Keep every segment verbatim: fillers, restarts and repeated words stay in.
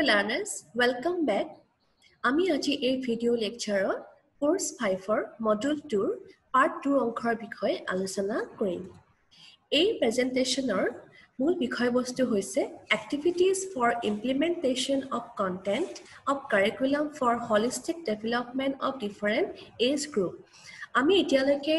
Hello learners, welcome back. আমি আজি এই ভিডিও লেকচাৰত কোর্স ফাইভৰ মডুল টুৰ পাৰ্ট টু অংশৰ বিষয়ে আলোচনা কৰিম। এই প্ৰেজেন্টেশ্যনৰ মূল বিষয়বস্তু হৈছে activities for implementation of content of curriculum for holistic development of different age group. আমি এতিয়ালৈকে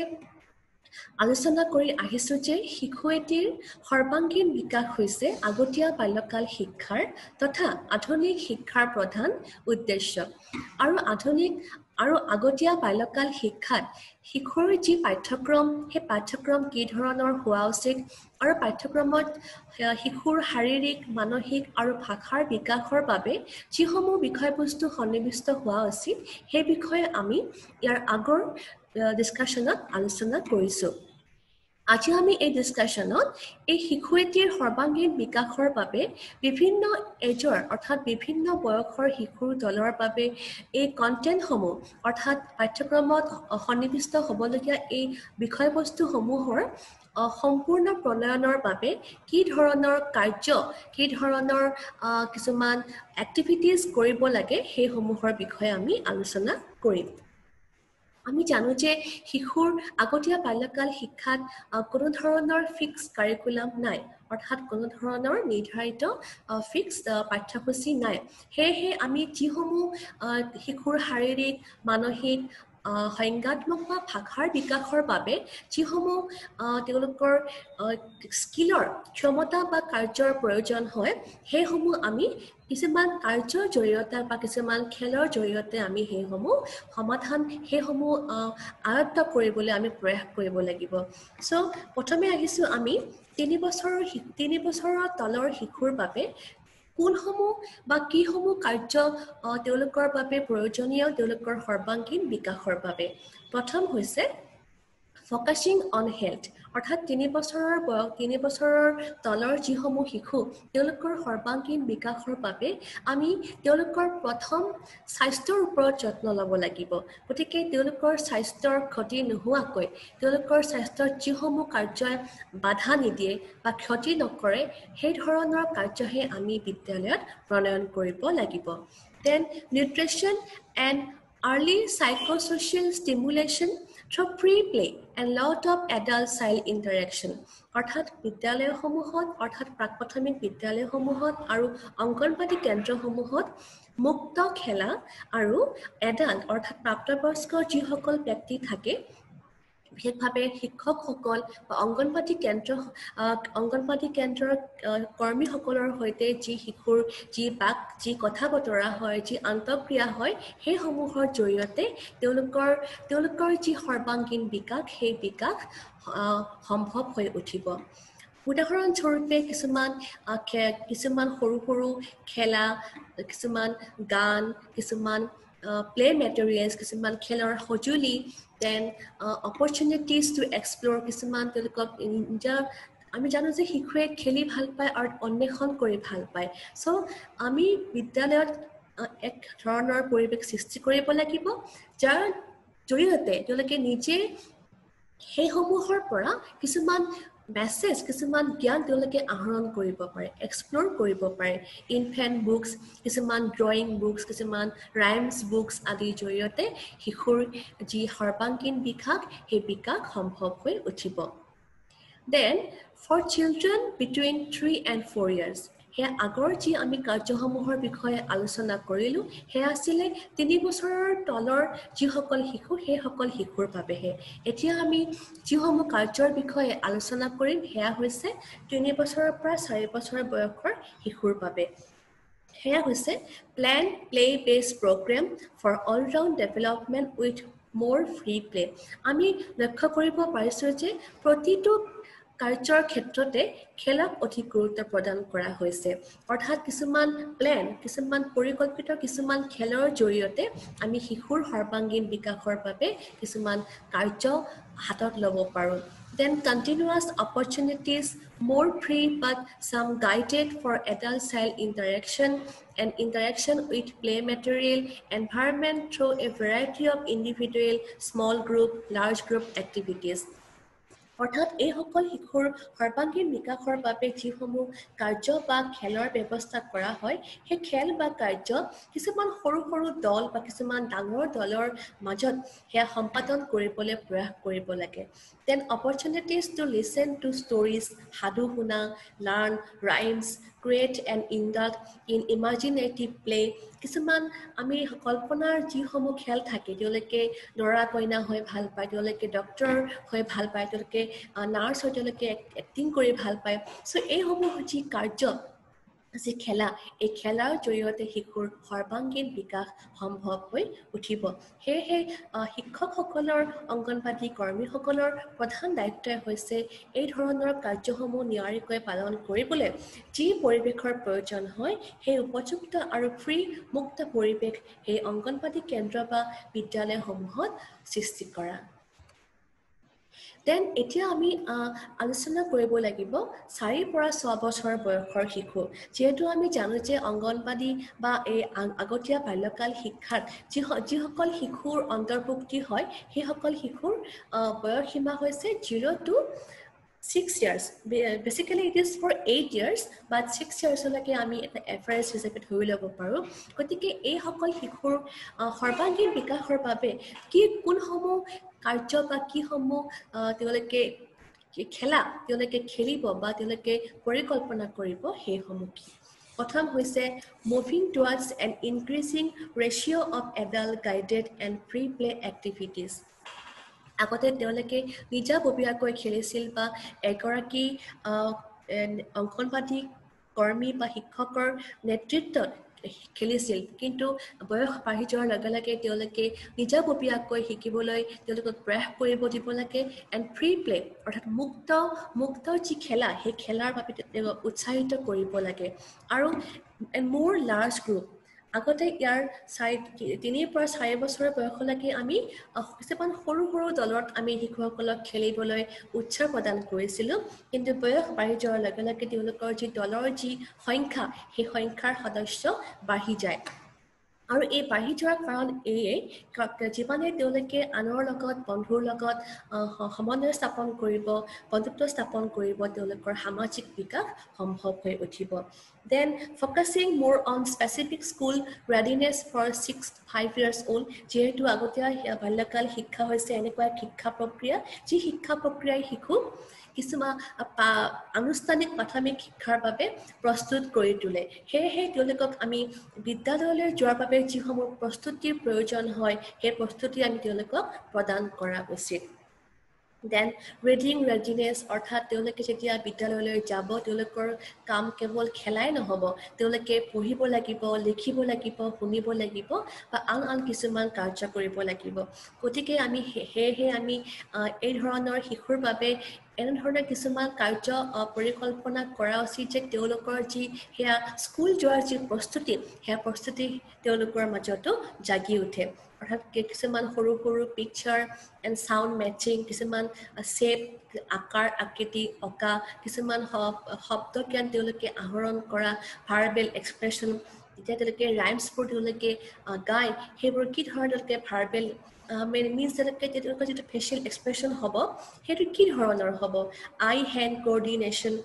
আলোচনা কৰি আহিছো যে শিশু এটিৰ সৰ্বাংগীন বিকাশ হৈছে আগতীয়া বাল্যকাল শিক্ষাৰ তথা আধুনিক শিক্ষাৰ প্ৰধান উদ্দেশ্য আৰু আধুনিক আৰু আগতীয়া বাল্যকাল শিক্ষাত শিশুৰ যি পাঠ্যক্ৰম সেই পাঠ্যক্ৰম কি ধৰণৰ হোৱা উচিত আৰু পাঠ্যক্ৰমত শিশুৰ শাৰীৰিক মানসিক আৰু ভাষাৰ বিকাশৰ বাবে যিসমূহ বিষয়বস্তু সন্নিৱিষ্ট হোৱা উচিত সেই বিষয়ে আমি ইয়াৰ আগৰ ডিসকাশনত আলোচনা কৰিছো। আজি আমি এই ডিসকাশনত এই শিশু এটিৰ সৰ্বাংগীন বিকাশৰ বাবে বিভিন্ন এজৰ অৰ্থাৎ বিভিন্ন বয়সৰ শিশুৰ দলৰ বাবে এই কন্টেন্টসমূহ অৰ্থাৎ পাঠ্যক্ৰমত সন্নিৱিষ্ট হ'বলগীয়া এই বিষয়বস্তুসমূহৰ সম্পূৰ্ণ প্ৰণয়নৰ বাবে কি ধৰণৰ কাৰ্য কি ধৰণৰ কিছুমান এক্টিভিটিজ কৰিব লাগে সেই সমূহৰ বিষয়ে আমি আলোচনা কৰিম। আমি জানো যে শিশুৰ আগতীয়া বাল্যকাল শিক্ষাত কোনো ধৰণৰ ফিক্স কাৰিকুলাম নাই অৰ্থাৎ কোনো ধৰণৰ নিৰ্ধাৰিত ফিক্স পাঠ্যসূচী নাই। সেয়েহে আমি যিসমূহ শিশুৰ শাৰীৰিক মানসিক সংজ্ঞাত্মক বা ভাষাৰ বিকাশৰ বাবে যিসমূহ তেওঁলোকৰ স্কিলৰ ক্ষমতা বা কাৰ্যৰ প্ৰয়োজন হয় সেইসমূহ আমি কিছুমান কাৰ্যৰ জৰিয়তে বা কিছুমান খেলৰ জৰিয়তে আমি সেইসমূহ সমাধান সেইসমূহ আয়ত্ত কৰিবলৈ আমি প্ৰয়াস কৰিব লাগিব। সো প্ৰথমে আহিছো আমি তিনি বছৰৰ তিনি বছৰৰ তলৰ শিশুৰ বাবে কোনসমূহ বা কিসমূহ কাৰ্য তেওঁলোকৰ বাবে প্ৰয়োজনীয় তেওঁলোকৰ সৰ্বাংগীন বিকাশৰ বাবে। প্ৰথম হৈছে ফকাচিং অন হেল্থ অৰ্থাৎ তিনি বছৰৰ বয়স তিনি বছৰৰ তলৰ যিসমূহ শিশু তেওঁলোকৰ সৰ্বাংগীন বিকাশৰ বাবে আমি তেওঁলোকৰ প্ৰথম স্বাস্থ্যৰ ওপৰত যত্ন ল'ব লাগিব। গতিকে তেওঁলোকৰ স্বাস্থ্যৰ ক্ষতি নোহোৱাকৈ তেওঁলোকৰ স্বাস্থ্যৰ যিসমূহ কাৰ্যই বাধা নিদিয়ে বা ক্ষতি নকৰে সেই ধৰণৰ কাৰ্যহে আমি বিদ্যালয়ত প্ৰণয়ন কৰিব লাগিব। Then nutrition and early psychosocial stimulation through pre-play and lot of adult-child interaction অৰ্থাৎ বিদ্যালয়সমূহত অৰ্থাৎ প্ৰাক-প্ৰাথমিক বিদ্যালয়সমূহত আৰু অংগনবাদী কেন্দ্ৰসমূহত মুক্ত খেলা আৰু এডাল্ট অৰ্থাৎ প্ৰাপ্তবয়স্ক যিসকল ব্যক্তি থাকে বিশেষভাৱে শিক্ষকসকল বা অংগনবাদী কেন্দ্ৰ অংগনবাদী কেন্দ্ৰৰ কৰ্মীসকলৰ সৈতে যি শিশুৰ যি বাক যি কথা বতৰা হয় যি আন্তঃক্ৰিয়া হয় সেইসমূহৰ জৰিয়তে তেওঁলোকৰ তেওঁলোকৰ যি সৰ্বাংগীন বিকাশ সেই বিকাশ সম্ভৱ হৈ উঠিব। উদাহৰণস্বৰূপে কিছুমান কিছুমান সৰু সৰু খেলা কিছুমান গান কিছুমান প্লে মেটেৰিয়েলছ কিছুমান খেলৰ সঁজুলি দেন অপৰচুনিটিজ টু এক্সপ্ল'ৰ কিছুমান তেওঁলোকক নিজৰ আমি জানো যে শিশুৱে খেলি ভাল পায় আৰু অন্বেষণ কৰি ভাল পায়। চ' আমি বিদ্যালয়ত এক ধৰণৰ পৰিৱেশ সৃষ্টি কৰিব লাগিব যাৰ জৰিয়তে তেওঁলোকে নিজে সেইসমূহৰ পৰা কিছুমান মেছেজ কিছুমান জ্ঞান তেওঁলোকে আহৰণ কৰিব পাৰে এক্সপ্ল'ৰ কৰিব পাৰে। ইনফেণ্ট বুকছ কিছুমান ড্ৰয়িং বুকছ কিছুমান ৰাইমছ বুকছ আদিৰ জৰিয়তে শিশুৰ যি সৰ্বাংগীন বিকাশ সেই বিকাশ সম্ভৱ হৈ উঠিব। Then for children between three and four years সেয়া আগৰ যি আমি কাৰ্যসমূহৰ বিষয়ে আলোচনা কৰিলোঁ সেয়া আছিলে তিনি বছৰৰ তলৰ যিসকল শিশু সেইসকল শিশুৰ বাবেহে। এতিয়া আমি যিসমূহ কাৰ্যৰ বিষয়ে আলোচনা কৰিম সেয়া হৈছে তিনি বছৰৰ পৰা চাৰি বছৰ বয়সৰ শিশুৰ বাবে। সেয়া হৈছে plain play based programme for all round development with more free play. আমি লক্ষ্য কৰিব পাৰিছোঁ যে প্ৰতিটো কাৰ্যৰ ক্ষেত্ৰতে খেলক অধিক গুৰুত্ব প্ৰদান কৰা হৈছে অৰ্থাৎ কিছুমান প্লেন কিছুমান পৰিকল্পিত কিছুমান খেলৰ জৰিয়তে আমি শিশুৰ সৰ্বাংগীন বিকাশৰ বাবে কিছুমান কাৰ্য হাতত ল'ব পাৰোঁ। Then continuous opportunities, more free but some guided for adult-child interaction and interaction with play material, environment through a variety of individual, small group, large group activities. অৰ্থাৎ এই সকল শিশুৰ সৰ্বাংগীন বিকাশৰ বাবে যিসমূহ কাৰ্য বা খেলৰ ব্যৱস্থা কৰা হয় সেই খেল বা কাৰ্য কিছুমান সৰু সৰু দল বা কিছুমান ডাঙৰ দলৰ মাজত সেয়া সম্পাদন কৰিবলৈ প্ৰয়াস কৰিব লাগে then opportunities to listen to stories সাধু শুনা learn rhymes create and indulge in imaginative play কিছুমান আমি কল্পনাৰ যিসমূহ খেল থাকে তেওঁলোকে লৰা কইনা হৈ ভাল পায় তেওঁলোকে ডক্টৰ হৈ ভাল পায় তেওঁলোকে নাৰ্ছ হৈ তেওঁলোকে এক্টিং কৰি ভাল পায় সো এইসমূহ যি কাৰ্য যে খেলা এই খেলাৰ জৰিয়তে শিশুৰ সৰ্বাংগীন বিকাশ সম্ভৱ হৈ উঠিব সেয়েহে শিক্ষকসকলৰ অংগনবাদী কৰ্মীসকলৰ প্ৰধান দায়িত্বই হৈছে এই ধৰণৰ কাৰ্যসমূহ নিয়াৰিকৈ পালন কৰিবলৈ যি পৰিৱেশৰ প্ৰয়োজন হয় সেই উপযুক্ত আৰু ফ্ৰী মুক্ত পৰিৱেশ সেই অংগনবাদী কেন্দ্ৰ বা বিদ্যালয়সমূহত সৃষ্টি কৰা দেন এতিয়া আমি আলোচনা কৰিব লাগিব চাৰিৰ পৰা ছয় বছৰ বয়সৰ শিশু যেহেতু আমি জানো যে অংগনবাদী বা এই আগতীয়া বাল্যকাল শিক্ষাত যি যিসকল শিশুৰ অন্তৰ্ভুক্তি হয় সেইসকল শিশুৰ বয়স সীমা হৈছে zero' to six years basically it is for eight years but six years লৈকে আমি এটা এভাৰেজ হিচাপে ধৰি ল'ব পাৰো গতিকে এই সকল শিশুৰ সৰ্বাংগীন বিকাশৰ বাবে কি কোনসমূহ কাৰ্য বা কিসমূহ তেওঁলোকে খেলা তেওঁলোকে খেলিব বা তেওঁলোকে পৰিকল্পনা কৰিব সেইসমূহ কি প্ৰথম হৈছে moving towards an increasing ratio of adult guided and free play activities আগতে তেওঁলোকে নিজাববীয়াকৈ খেলিছিল বা এগৰাকী অংগনবাদী কৰ্মী বা শিক্ষকৰ নেতৃত্বত খেলিছিল কিন্তু বয়স বাঢ়ি যোৱাৰ লগে লগে তেওঁলোকে নিজাববীয়াকৈ শিকিবলৈ তেওঁলোকক প্ৰয়াস কৰিব দিব লাগে এণ্ড ফ্ৰী প্লে অৰ্থাৎ মুক্ত মুক্ত যি খেলা সেই খেলাৰ বাবে তেওঁলোকক উৎসাহিত কৰিব লাগে আৰু মোৰ লাৰ্জ গ্ৰুপ আগতে ইয়াৰ চাৰি তিনিৰ পৰা চাৰি বছৰ বয়সলৈকে আমি কিছুমান সৰু সৰু দলত আমি শিশুসকলক খেলিবলৈ উৎসাহ প্ৰদান কৰিছিলোঁ কিন্তু বয়স বাঢ়ি যোৱাৰ লগে লগে তেওঁলোকৰ যি দলৰ যি সংখ্যা সেই সংখ্যাৰ সদস্য বাঢ়ি যায় আৰু এই বাঢ়ি যোৱাৰ কাৰণ এয়ে যিমানে তেওঁলোকে আনৰ লগত বন্ধুৰ লগত সমন্বয় স্থাপন কৰিব বন্ধুত্ব স্থাপন কৰিব তেওঁলোকৰ সামাজিক বিকাশ সম্ভৱ হৈ উঠিব then focusing more on specific school readiness for six to five years old যেহেতু আগতীয়া বাল্যকাল শিক্ষা হৈছে এনেকুৱা শিক্ষা প্ৰক্ৰিয়া যি শিক্ষা প্ৰক্ৰিয়াই শিশু কিছুমান আনুষ্ঠানিক প্ৰাথমিক শিক্ষাৰ বাবে প্ৰস্তুত কৰি তোলে সেয়েহে তেওঁলোকক আমি বিদ্যালয়লৈ যোৱাৰ বাবে যিসমূহ প্ৰস্তুতিৰ প্ৰয়োজন হয় সেই প্ৰস্তুতি আমি তেওঁলোকক প্ৰদান কৰা উচিত দেন ৰিডিং ৰেডিনেছ অৰ্থাৎ তেওঁলোকে যেতিয়া বিদ্যালয়লৈ যাব তেওঁলোকৰ কাম কেৱল খেলাই নহ'ব তেওঁলোকে পঢ়িব লাগিব লিখিব লাগিব শুনিব লাগিব বা আন আন কিছুমান কাৰ্য কৰিব লাগিব গতিকে আমি সেয়েহে আমি এই ধৰণৰ শিশুৰ বাবে এনেধৰণৰ কিছুমান কাৰ্য পৰিকল্পনা কৰা উচিত যে তেওঁলোকৰ যি সেয়া স্কুল যোৱাৰ যি প্ৰস্তুতি সেয়া প্ৰস্তুতি তেওঁলোকৰ মাজতো জাগি উঠে অৰ্থাৎ কিছুমান সৰু সৰু পিকচাৰ এণ্ড চাউণ্ড মেচিং কিছুমান শ্বেপ আকাৰ আকৃতি অঁকা কিছুমান শব্দ জ্ঞান তেওঁলোকে আহৰণ কৰা ভাৰ্বেল এক্সপ্ৰেছন যেতিয়া তেওঁলোকে ৰাইমছবোৰ তেওঁলোকে গায় সেইবোৰ কি ধৰণৰ তেওঁলোকে ভাৰ্বেল মিনছ তেওঁলোকে তেওঁলোকৰ যিটো ফেচিয়েল এক্সপ্ৰেছন হ'ব সেইটো কি ধৰণৰ হ'ব আই হেণ্ড কোঅৰ্ডিনেশ্যন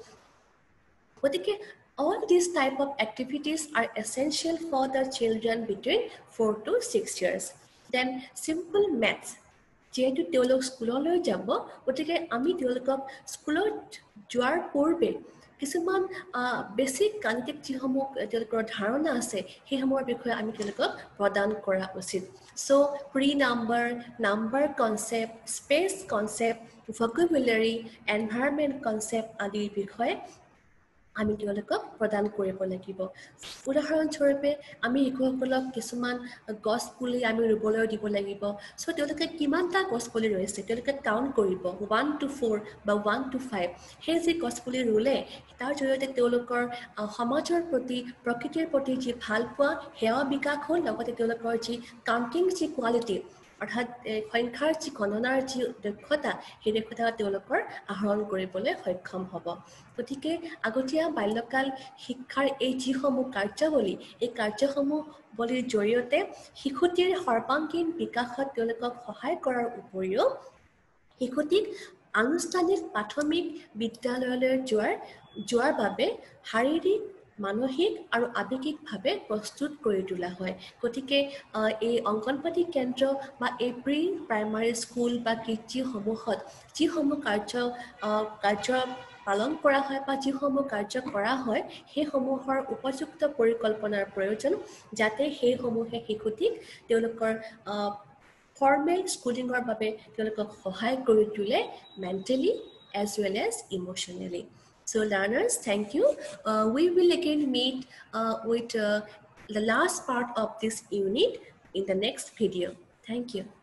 গতিকে all these type of activities are essential for the children between four to six years then simple maths যেহেতু তেওঁলোক স্কুললৈ যাব গতিকে আমি তেওঁলোকক স্কুলত যোৱাৰ পূৰ্বে কিছুমান বেছিক গাণিতিক যিসমূহ তেওঁলোকৰ ধাৰণা আছে সেইসমূহৰ বিষয়ে আমি তেওঁলোকক প্ৰদান কৰা উচিত so' pre number number concept space concept vocabulary environment concept আদিৰ বিষয়ে আমি তেওঁলোকক প্ৰদান কৰিব লাগিব উদাহৰণস্বৰূপে আমি শিশুসকলক কিছুমান গছ পুলি আমি ৰুবলৈ দিব লাগিব চ' তেওঁলোকে কিমানটা গছ পুলি ৰৈছে তেওঁলোকে কাউণ্ট কৰিব ওৱান টু ফ'ৰ বা ওৱান টু ফাইভ সেই যি গছ পুলি ৰুলে তাৰ জৰিয়তে তেওঁলোকৰ সমাজৰ প্ৰতি প্ৰকৃতিৰ প্ৰতি যি ভাল পোৱা সেয়া বিকাশ হ'ল লগতে তেওঁলোকৰ যি কাউণ্টিং যি কোৱালিটি অৰ্থাৎ সংখ্যাৰ যি গণনাৰ যি দক্ষতা সেই দক্ষতা তেওঁলোকৰ আহৰণ কৰিবলৈ সক্ষম হ'ব গতিকে আগতীয়া বাল্যকাল শিক্ষাৰ এই যিসমূহ কাৰ্যাৱলী এই কাৰ্যসমূহৰ জৰিয়তে শিশুটিৰ সৰ্বাংগীন বিকাশত তেওঁলোকক সহায় কৰাৰ উপৰিও শিশুটিক আনুষ্ঠানিক প্ৰাথমিক বিদ্যালয়লৈ যোৱাৰ যোৱাৰ বাবে শাৰীৰিক মানসিক আৰু আৱেগিকভাৱে প্ৰস্তুত কৰি তোলা হয় গতিকে এই অংগনবাদী কেন্দ্ৰ বা এই প্ৰি প্ৰাইমাৰী স্কুল বা কৃষিসমূহত যিসমূহ কাৰ্য কাৰ্য পালন কৰা হয় বা যিসমূহ কাৰ্য কৰা হয় সেইসমূহৰ উপযুক্ত পৰিকল্পনাৰ প্ৰয়োজন যাতে সেইসমূহে শিশুটিক তেওঁলোকৰ ফৰ্মেল স্কুলিঙৰ বাবে তেওঁলোকক সহায় কৰি তোলে mentally as well as emotionally. So learners, thank you. Uh, we will again meet uh, with uh, the last part of this unit in the next video. Thank you.